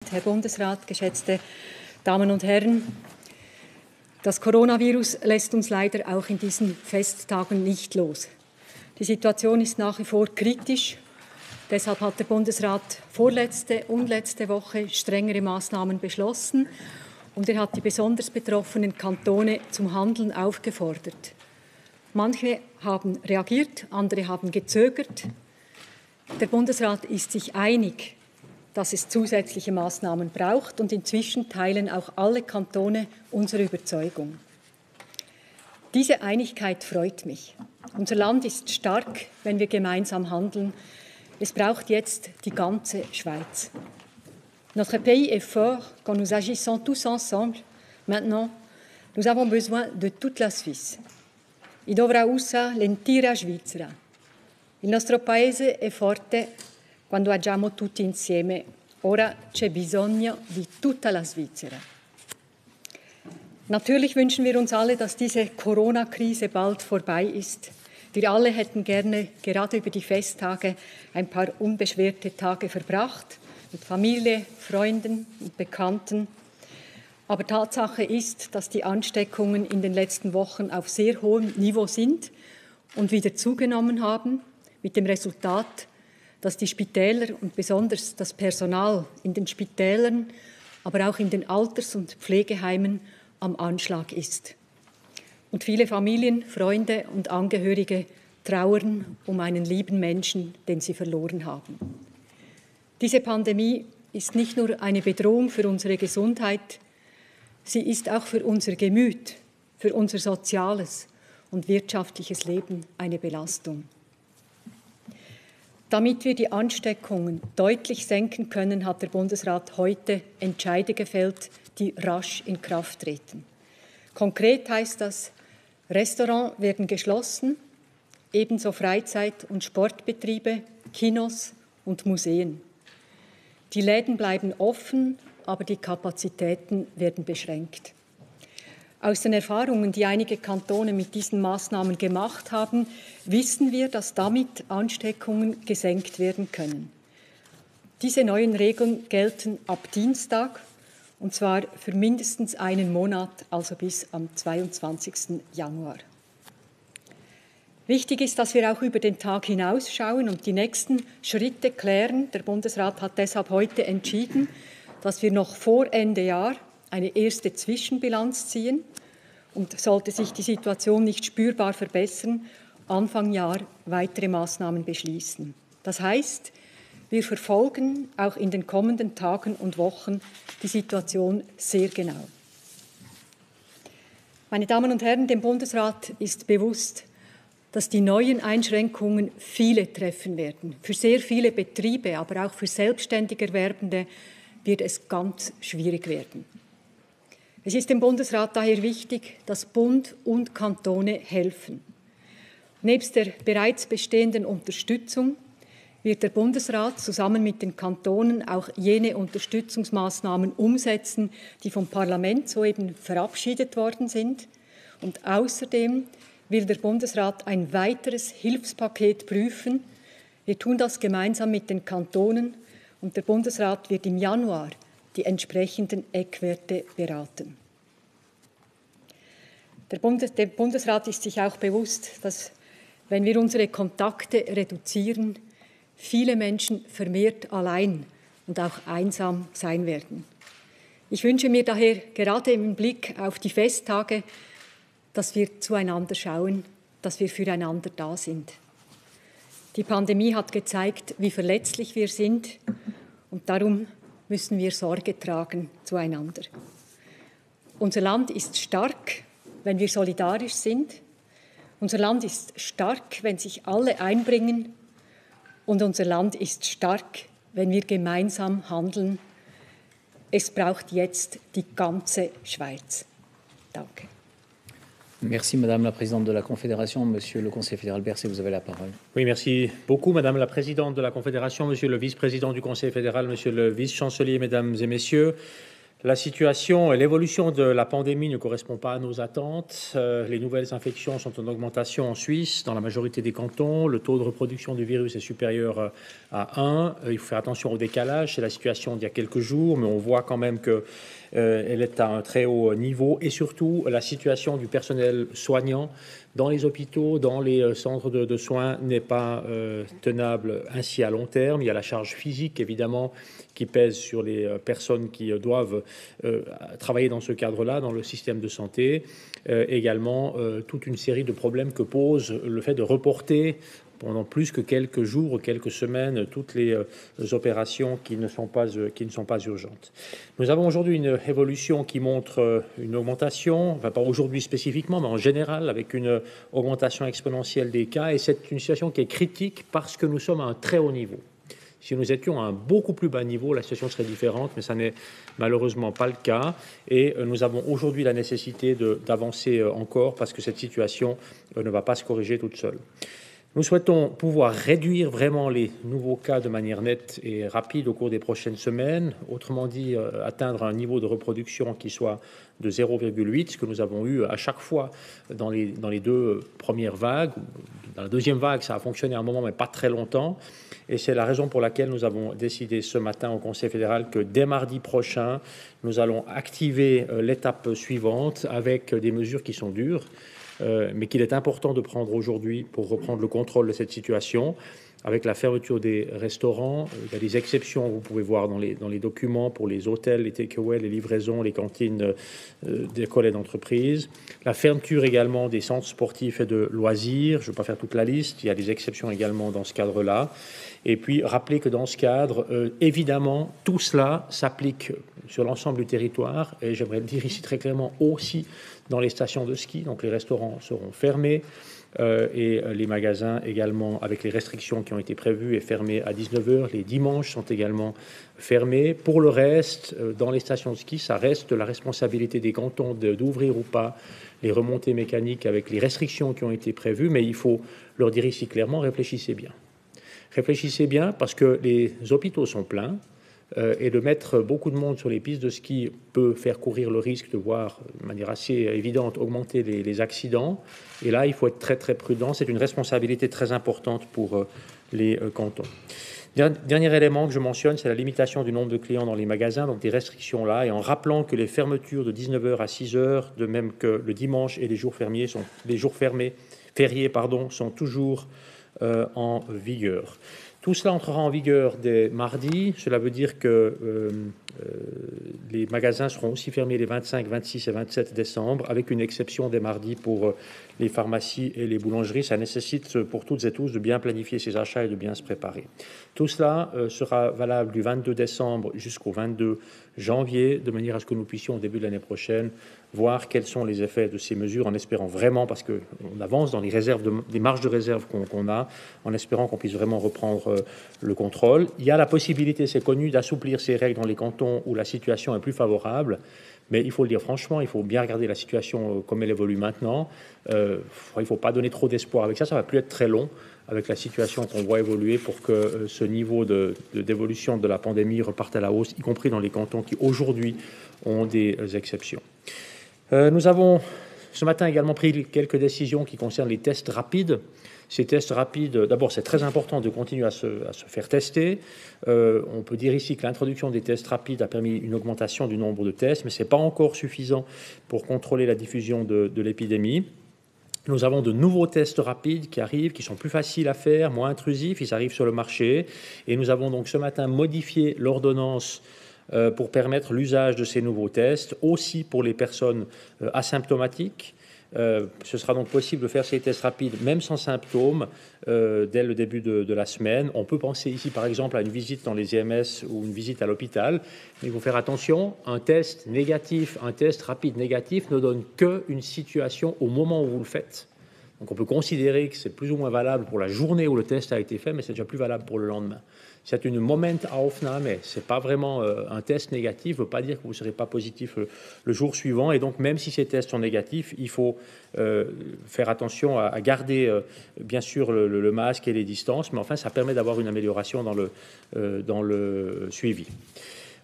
Präsident, Herr Bundesrat, geschätzte Damen und Herren! Das Coronavirus lässt uns leider auch in diesen Festtagen nicht los. Die Situation ist nach wie vor kritisch. Deshalb hat der Bundesrat vorletzte und letzte Woche strengere Maßnahmen beschlossen und er hat die besonders betroffenen Kantone zum Handeln aufgefordert. Manche haben reagiert, andere haben gezögert. Der Bundesrat ist sich einig, dass es zusätzliche Maßnahmen braucht und inzwischen teilen auch alle Kantone unsere Überzeugung. Diese Einigkeit freut mich. Unser Land ist stark, wenn wir gemeinsam handeln. Es braucht jetzt die ganze Schweiz. Notre pays est fort quand nous agissons tous ensemble. Maintenant, nous avons besoin de toute la Suisse. I dovrà USA l'intera Svizzera. Il nostro paese è forte quando agiamo tutti insieme. Ora c'è bisogno di tutta la Svizzera. Natürlich wünschen wir uns alle, dass diese Corona-Krise bald vorbei ist. Wir alle hätten gerne gerade über die Festtage ein paar unbeschwerte Tage verbracht, mit Familie, Freunden und Bekannten. Aber Tatsache ist, dass die Ansteckungen in den letzten Wochen auf sehr hohem Niveau sind und wieder zugenommen haben, mit dem Resultat, dass die Spitäler und besonders das Personal in den Spitälern, aber auch in den Alters- und Pflegeheimen am Anschlag ist. Und viele Familien, Freunde und Angehörige trauern um einen lieben Menschen, den sie verloren haben. Diese Pandemie ist nicht nur eine Bedrohung für unsere Gesundheit, sie ist auch für unser Gemüt, für unser soziales und wirtschaftliches Leben eine Belastung. Damit wir die Ansteckungen deutlich senken können, hat der Bundesrat heute Entscheide gefällt, die rasch in Kraft treten. Konkret heißt das, Restaurants werden geschlossen, ebenso Freizeit- und Sportbetriebe, Kinos und Museen. Die Läden bleiben offen, aber die Kapazitäten werden beschränkt. Aus den Erfahrungen, die einige Kantone mit diesen Maßnahmen gemacht haben, wissen wir, dass damit Ansteckungen gesenkt werden können. Diese neuen Regeln gelten ab Dienstag, und zwar für mindestens einen Monat, also bis am 22. Januar. Wichtig ist, dass wir auch über den Tag hinausschauen und die nächsten Schritte klären. Der Bundesrat hat deshalb heute entschieden, dass wir noch vor Ende Jahr eine erste Zwischenbilanz ziehen und sollte sich die Situation nicht spürbar verbessern, Anfang Jahr weitere Maßnahmen beschließen. Das heißt, wir verfolgen auch in den kommenden Tagen und Wochen die Situation sehr genau. Meine Damen und Herren, dem Bundesrat ist bewusst, dass die neuen Einschränkungen viele treffen werden. Für sehr viele Betriebe, aber auch für selbstständig Erwerbende wird es ganz schwierig werden. Es ist dem Bundesrat daher wichtig, dass Bund und Kantone helfen. Nebst der bereits bestehenden Unterstützung wird der Bundesrat zusammen mit den Kantonen auch jene Unterstützungsmaßnahmen umsetzen, die vom Parlament soeben verabschiedet worden sind. Und außerdem will der Bundesrat ein weiteres Hilfspaket prüfen. Wir tun das gemeinsam mit den Kantonen und der Bundesrat wird im Januar die entsprechenden Eckwerte beraten. Der Bundesrat ist sich auch bewusst, dass, wenn wir unsere Kontakte reduzieren, viele Menschen vermehrt allein und auch einsam sein werden. Ich wünsche mir daher gerade im Blick auf die Festtage, dass wir zueinander schauen, dass wir füreinander da sind. Die Pandemie hat gezeigt, wie verletzlich wir sind und darum müssen wir Sorge tragen zueinander. Unser Land ist stark, wenn wir solidarisch sind. Unser Land ist stark, wenn sich alle einbringen. Und unser Land ist stark, wenn wir gemeinsam handeln. Es braucht jetzt die ganze Schweiz. Danke. Merci Madame la Présidente de la Confédération. Monsieur le Conseiller fédéral Berset, vous avez la parole. Oui, merci beaucoup Madame la Présidente de la Confédération, Monsieur le Vice-président du Conseil fédéral, Monsieur le Vice-chancelier, Mesdames et Messieurs. La situation et l'évolution de la pandémie ne correspondent pas à nos attentes. Les nouvelles infections sont en augmentation en Suisse, dans la majorité des cantons. Le taux de reproduction du virus est supérieur à 1. Il faut faire attention au décalage. C'est la situation d'il y a quelques jours, mais on voit quand même qu'elle est à un très haut niveau. Et surtout, la situation du personnel soignant dans les hôpitaux, dans les centres de soins n'est pas tenable ainsi à long terme. Il y a la charge physique, évidemment, qui pèse sur les personnes qui doivent travailler dans ce cadre-là, dans le système de santé. Également, toute une série de problèmes que pose le fait de reporter pendant plus que quelques jours ou quelques semaines toutes les opérations qui ne sont pas urgentes. Nous avons aujourd'hui une évolution qui montre une augmentation, enfin pas aujourd'hui spécifiquement, mais en général avec une augmentation exponentielle des cas, et c'est une situation qui est critique parce que nous sommes à un très haut niveau. Si nous étions à un beaucoup plus bas niveau, la situation serait différente, mais ça n'est malheureusement pas le cas. Et nous avons aujourd'hui la nécessité d'avancer encore parce que cette situation ne va pas se corriger toute seule. Nous souhaitons pouvoir réduire vraiment les nouveaux cas de manière nette et rapide au cours des prochaines semaines. Autrement dit, atteindre un niveau de reproduction qui soit de 0,8, ce que nous avons eu à chaque fois dans les deux premières vagues. Dans la deuxième vague, ça a fonctionné à un moment, mais pas très longtemps. Et c'est la raison pour laquelle nous avons décidé ce matin au Conseil fédéral que dès mardi prochain, nous allons activer l'étape suivante avec des mesures qui sont dures, mais qu'il est important de prendre aujourd'hui pour reprendre le contrôle de cette situation, avec la fermeture des restaurants. Il y a des exceptions, vous pouvez voir dans les documents, pour les hôtels, les takeaways, les livraisons, les cantines d'écoles et d'entreprises. La fermeture également des centres sportifs et de loisirs. Je ne vais pas faire toute la liste, il y a des exceptions également dans ce cadre-là. Et puis, rappeler que dans ce cadre, évidemment, tout cela s'applique sur l'ensemble du territoire, et j'aimerais le dire ici très clairement aussi dans les stations de ski. Donc les restaurants seront fermés et les magasins également, avec les restrictions qui ont été prévues, et fermés à 19h. Les dimanches sont également fermés. Pour le reste, dans les stations de ski, ça reste la responsabilité des cantons d'ouvrir ou pas les remontées mécaniques avec les restrictions qui ont été prévues, mais il faut leur dire ici clairement, réfléchissez bien. Réfléchissez bien parce que les hôpitaux sont pleins. Et de mettre beaucoup de monde sur les pistes de ski peut faire courir le risque de voir, de manière assez évidente, augmenter les accidents. Et là, il faut être très très prudent. C'est une responsabilité très importante pour les cantons. Dernier élément que je mentionne, c'est la limitation du nombre de clients dans les magasins, donc des restrictions là, et en rappelant que les fermetures de 19h à 6h, de même que le dimanche et les jours fériés, sont toujours en vigueur. Tout cela entrera en vigueur dès mardi. Cela veut dire que les magasins seront aussi fermés les 25, 26 et 27 décembre, avec une exception dès mardi pour les pharmacies et les boulangeries. Ça nécessite pour toutes et tous de bien planifier ses achats et de bien se préparer. Tout cela sera valable du 22 décembre jusqu'au 22 janvier, de manière à ce que nous puissions au début de l'année prochaine voir quels sont les effets de ces mesures, en espérant vraiment, parce qu'on avance dans les marges de réserve qu'on a, en espérant qu'on puisse vraiment reprendre le contrôle. Il y a la possibilité, c'est connu, d'assouplir ces règles dans les cantons où la situation est plus favorable, mais il faut le dire franchement, il faut bien regarder la situation comme elle évolue maintenant. Il ne faut pas donner trop d'espoir avec ça, ça ne va plus être très long avec la situation qu'on voit évoluer pour que ce niveau d'évolution de la pandémie reparte à la hausse, y compris dans les cantons qui aujourd'hui ont des exceptions. Nous avons ce matin également pris quelques décisions qui concernent les tests rapides. Ces tests rapides, d'abord, c'est très important de continuer à se faire tester. On peut dire ici que l'introduction des tests rapides a permis une augmentation du nombre de tests, mais ce n'est pas encore suffisant pour contrôler la diffusion de l'épidémie. Nous avons de nouveaux tests rapides qui arrivent, qui sont plus faciles à faire, moins intrusifs, ils arrivent sur le marché. Et nous avons donc ce matin modifié l'ordonnance pour permettre l'usage de ces nouveaux tests, aussi pour les personnes asymptomatiques. Ce sera donc possible de faire ces tests rapides, même sans symptômes, dès le début de la semaine. On peut penser ici, par exemple, à une visite dans les EMS ou une visite à l'hôpital. Mais il faut faire attention, un test rapide négatif ne donne qu'une situation au moment où vous le faites. Donc on peut considérer que c'est plus ou moins valable pour la journée où le test a été fait, mais c'est déjà plus valable pour le lendemain. C'est une Momentaufnahme, ce n'est pas vraiment un test négatif, ne veut pas dire que vous ne serez pas positif le jour suivant. Et donc, même si ces tests sont négatifs, il faut faire attention à garder, bien sûr, le masque et les distances. Mais enfin, ça permet d'avoir une amélioration dans le suivi.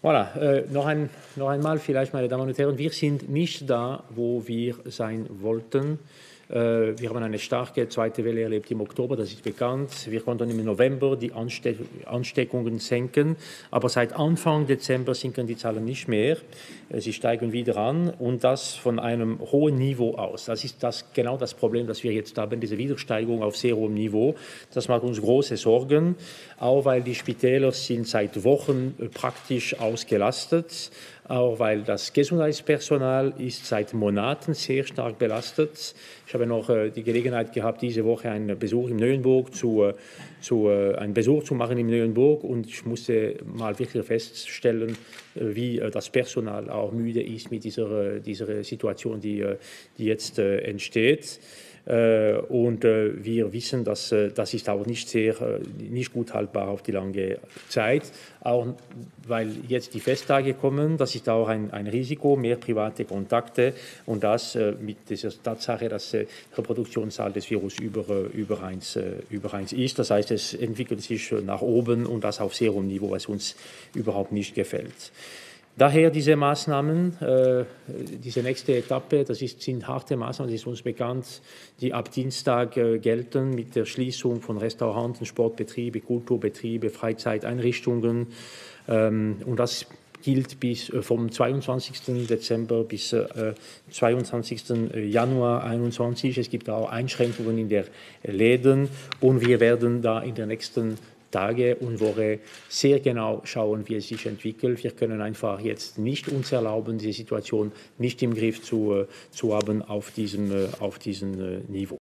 Voilà, noch einmal vielleicht, meine Damen und Herren, wir sind nicht da, wo wir sein wollten. Wir haben eine starke zweite Welle erlebt im Oktober, das ist bekannt. Wir konnten im November die Ansteckungen senken, aber seit Anfang Dezember sinken die Zahlen nicht mehr. Sie steigen wieder an und das von einem hohen Niveau aus. Das ist genau das Problem, das wir jetzt haben, diese Wiedersteigerung auf sehr hohem Niveau. Das macht uns große Sorgen, auch weil die Spitäler sind seit Wochen praktisch ausgelastet. Auch weil das Gesundheitspersonal ist seit Monaten sehr stark belastet. Ich habe noch die Gelegenheit gehabt, diese Woche einen Besuch in Neuenburg einen Besuch zu machen in Neuenburg und ich musste mal wirklich feststellen, wie das Personal auch müde ist mit dieser Situation, die jetzt entsteht. Und wir wissen, dass das ist auch nicht gut haltbar auf die lange Zeit, auch weil jetzt die Festtage kommen, das ist auch ein Risiko, mehr private Kontakte und das mit dieser Tatsache, dass die Reproduktionszahl des Virus über 1 ist. Das heißt, es entwickelt sich nach oben und das auf sehr hohem Niveau, was uns überhaupt nicht gefällt. Daher diese Maßnahmen, diese nächste Etappe, sind harte Maßnahmen, das ist uns bekannt, die ab Dienstag gelten mit der Schließung von Restauranten, Sportbetriebe, Kulturbetriebe, Freizeiteinrichtungen. Und das gilt vom 22. Dezember bis 22. Januar 2021. Es gibt auch Einschränkungen in der Läden und wir werden da in der nächsten Tage und Woche sehr genau schauen, wie es sich entwickelt. Wir können einfach jetzt nicht uns erlauben, die Situation nicht im Griff zu haben auf diesem Niveau.